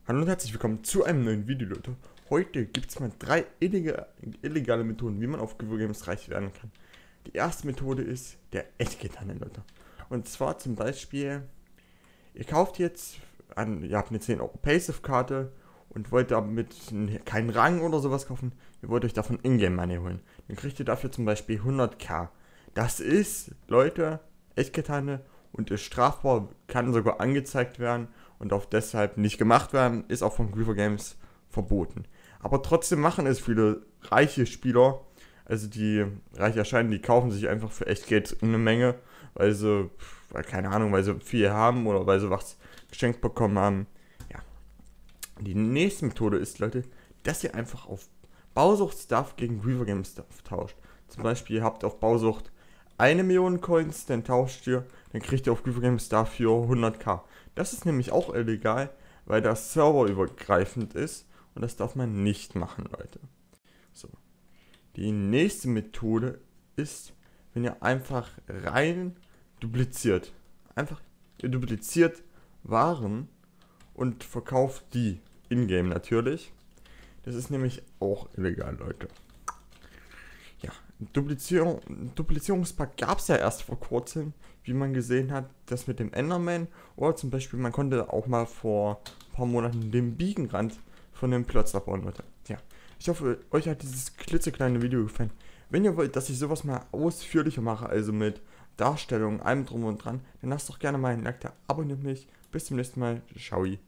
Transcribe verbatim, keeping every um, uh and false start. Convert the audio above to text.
Hallo und herzlich willkommen zu einem neuen Video, Leute. Heute gibt es mal drei illegale, illegale Methoden, wie man auf Giveaway Games reich werden kann. Die erste Methode ist der Echtgeldhandel, Leute. Und zwar zum Beispiel, ihr kauft jetzt, an, ihr habt eine zehn Euro Paysafe-Karte und wollt damit keinen Rang oder sowas kaufen. Ihr wollt euch davon Ingame Money holen. Dann kriegt ihr dafür zum Beispiel hunderttausend. Das ist, Leute, Echtgeldhandel und ist strafbar, kann sogar angezeigt werden und auch deshalb nicht gemacht werden, ist auch von Giveaway Games verboten. Aber trotzdem machen es viele reiche Spieler, also die reich erscheinen, die kaufen sich einfach für echt Geld eine Menge, weil sie, weil, keine Ahnung, weil sie viel haben oder weil sie was geschenkt bekommen haben. Ja. Die nächste Methode ist, Leute, dass ihr einfach auf Bausucht-Stuff gegen Giveaway Games Stuff tauscht. Zum Beispiel, ihr habt auf Bausucht eine Million Coins, dann tauscht ihr, dann kriegt ihr auf Giveaway Games dafür hunderttausend. Das ist nämlich auch illegal, weil das serverübergreifend ist und das darf man nicht machen, Leute. So. Die nächste Methode ist, wenn ihr einfach rein dupliziert. Einfach, ihr dupliziert Waren und verkauft die in-game natürlich. Das ist nämlich auch illegal, Leute. Ja, Duplizierung, Duplizierungspack gab es ja erst vor kurzem, wie man gesehen hat, das mit dem Enderman. Oder zum Beispiel, man konnte auch mal vor ein paar Monaten den Biegenrand von dem Plotz bauen, Leute. Ja, ich hoffe, euch hat dieses klitzekleine Video gefallen. Wenn ihr wollt, dass ich sowas mal ausführlicher mache, also mit Darstellung, allem drum und dran, dann lasst doch gerne mal ein Like da, abonniert mich. Bis zum nächsten Mal. Ciao.